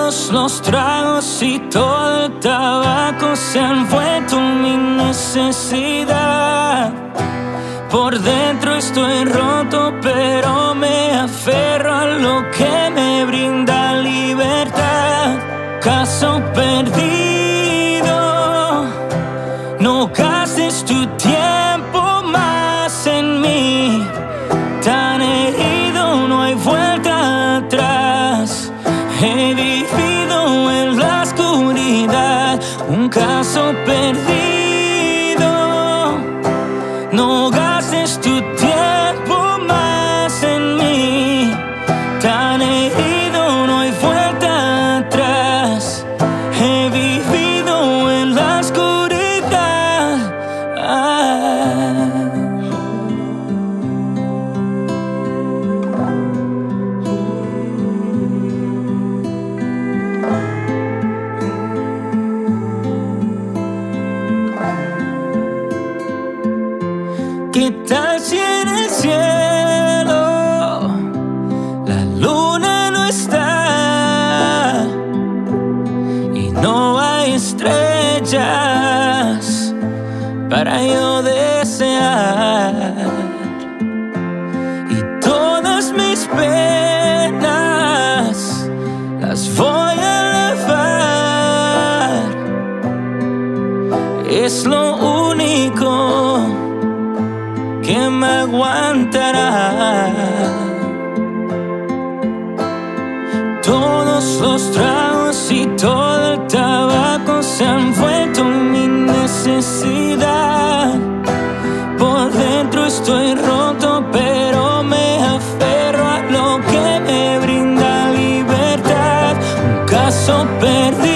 Todos los tragos y todo el tabaco se han vuelto mi necesidad. Por dentro estoy roto, pero me aferro a lo que me brinda libertad. Caso perdido, no gastes tu tiempo más en mí. Tan herido, no hay vuelta atrás. He vivido en la oscuridad, un caso perdido. No gastes tu tiempo más en mí. Tan herido, no hay vuelta atrás. He vivido en la oscuridad. ¿Qué tal si en el cielo la luna no está y no hay estrellas para yo desear? Y todas mis penas las voy a elevar. Es lo único que me aguantará. Todos los tragos y todo el tabaco se han vuelto mi necesidad. Por dentro estoy roto, pero me aferro a lo que me brinda libertad. Un caso perdido.